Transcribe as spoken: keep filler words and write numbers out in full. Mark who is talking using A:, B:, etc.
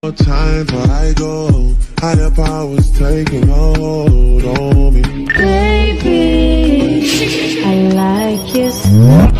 A: Time before I go, higher powers taking hold on me.
B: Baby, I like you.